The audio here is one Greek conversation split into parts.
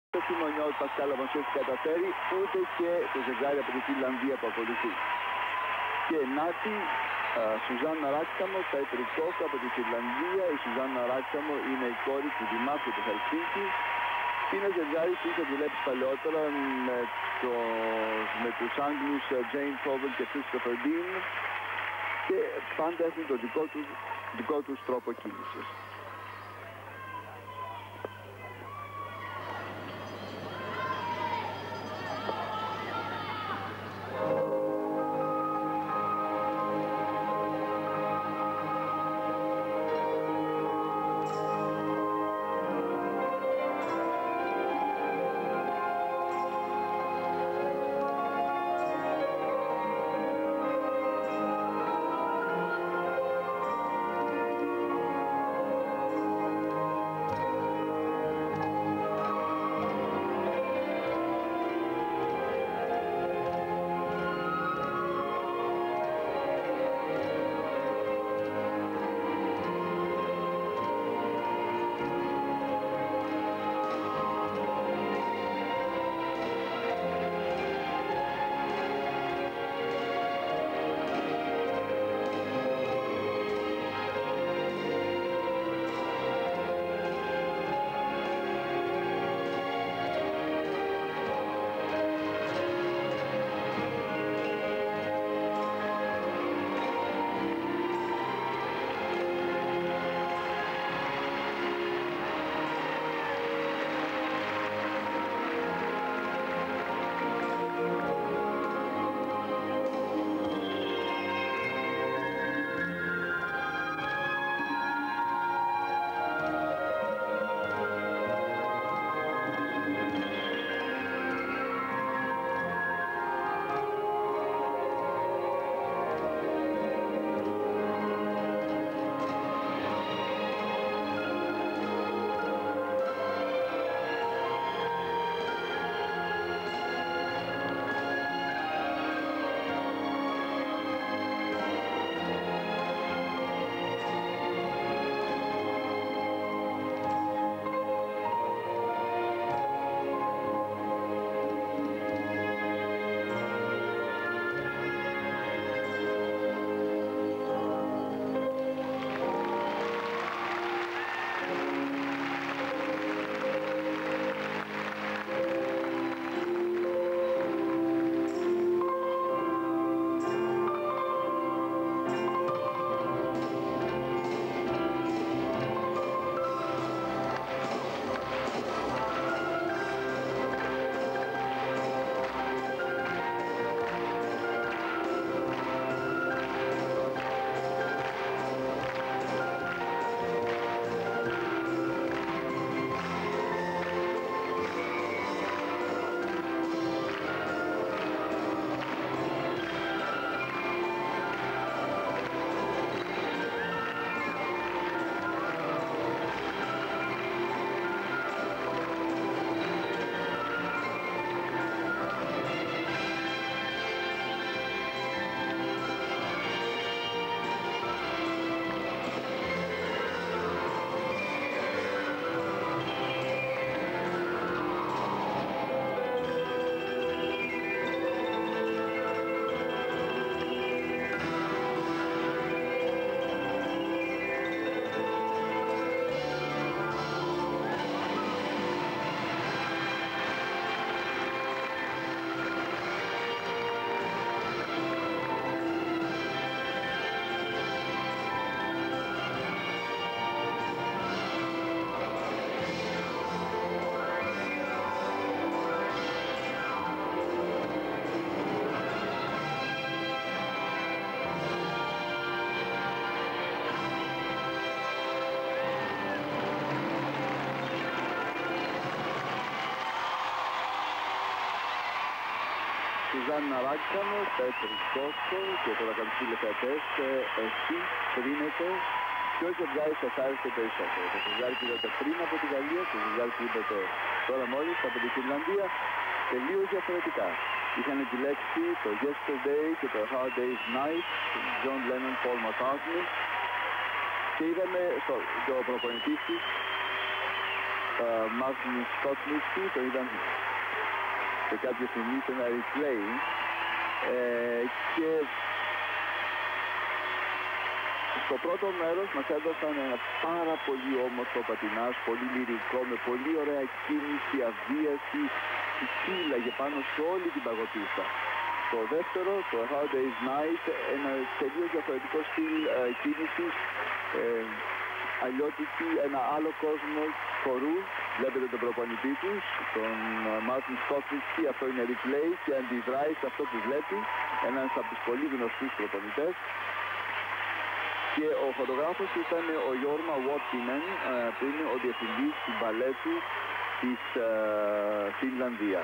το Σιμονιώτη Πασκάλ Αβανσιός καταφέρει, ούτε και το ζευγάρι από τη Φινλανδία που ακολουθεί. Και ενάτη, Σουζάννα Ράκταμο, Πέτρου Κόκ από τη Φινλανδία. Η Σουζάννα Ράκταμο είναι η κόρη του Δημάρχου του Χελσίνκη. Είναι ζευγάρι που είχε δουλέψει παλαιότερα με τους Άγγλους Jane Fowell και Christopher Dean και πάντα έχουν τον δικό τους τρόπο κίνησης. Σουζάννα Ράκταμο, Πέτρος Κόκο και τώρα κάποιοι τηλεθεατές, εσείς κρίνετε ποιο ζευγάρι σας άρεσε περισσότερο. Το ζευγάρι που είδατε πριν από τη Γαλλία, το ζευγάρι που είδατε τώρα μόλις από τη Φινλανδία, τελείως διαφορετικά. Είχαν επιλέξει το Yesterday και το Hard Day's Night, John Lennon, Paul McCartney, και είδαμε το προπονητής της Μάρτιν Σκότμισκι, το είδαν σε κάποια στιγμή σε ένα replay, και στο πρώτο μέρος μας έδωσαν ένα πάρα πολύ όμορφο πατινάζ, πολύ λυρικό, με πολύ ωραία κίνηση, αβίαση, που κύλαγε πάνω σε όλη την παγωτίστα. Το δεύτερο, το A Hard Day's Night, ένα τελείως διαφορετικό στυλ κίνησης, αλλιώτικη, ένα άλλο κόσμο χορού. Βλέπετε τον προπονητή τους, τον Μάρτιν Σκότμισκι, αυτό είναι replay και αντιδράει σε αυτό που βλέπει, ένας από τους πολύ γνωστούς προπονητές. Και ο φωτογράφος ήταν ο Jorma Wotkinen, που είναι ο διευθυντής του μπαλέτου της Φινλανδίας.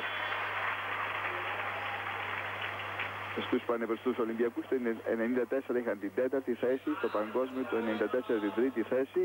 Στους πανευρωστούς Ολυμπιακούς το 1994 είχαν την 4η θέση, στο παγκόσμιο το 1994 την 3η θέση.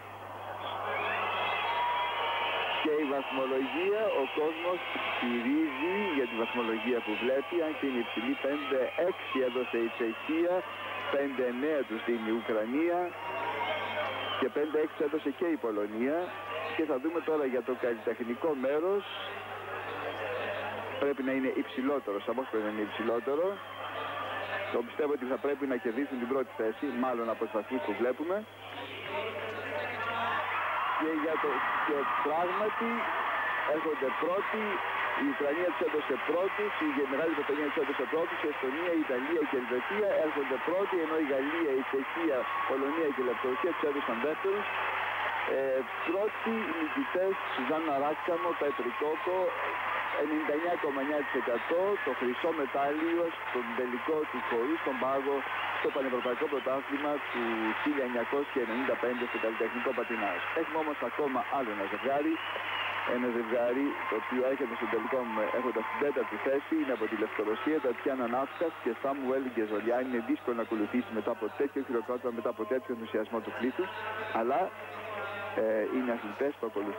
Και η βαθμολογία, ο κόσμος στηρίζει για τη βαθμολογία που βλέπει, αν και είναι υψηλή. 5-6 έδωσε η Τσεχία, 5-9 τους δίνει η Ουκρανία και 5-6 έδωσε και η Πολωνία. Και θα δούμε τώρα για το καλλιτεχνικό μέρος. Πρέπει να είναι υψηλότερο, σαφώς πρέπει να είναι υψηλότερο. Το πιστεύω ότι θα πρέπει να κερδίσουν την πρώτη θέση, μάλλον από τους βαθμούς που βλέπουμε. Και πράγματι έρχονται πρώτοι, η Ουκρανία τους έδωσε πρώτους, η Μεγάλη Βρετανία τους έδωσε πρώτους, η Εστονία, η Ιταλία και η Ελβετία έρχονται πρώτοι, ενώ η Γαλλία, η Τσεχία, η Πολωνία και η Λευκορωσία τους έδωσαν δεύτερους. Πρώτοι νικητές, Σουζάννα Ράτσαμο, Πέτρη Κόκο, 99,9% το χρυσό μετάλλιο στον τελικό του χορού στον πάγο στο Πανευρωπαϊκό Πρωτάθλημα του 1995 στο καλλιτεχνικό πατινάζ. Έχουμε όμως ακόμα άλλο ένα ζευγάρι. Ένα ζευγάρι το οποίο έρχεται στον τελικό έχοντας την 4η θέση, είναι από τη Λευκορωσία, Τατιάνα Ναύσκας και Σάμουελ Γκεζολιά. Είναι δύσκολο να ακολουθήσει μετά από τέτοιο χειροκρότημα, μετά από τέτοιο ενθουσιασμό του πλήθους, αλλά είναι αθλητές που ακολουθούν.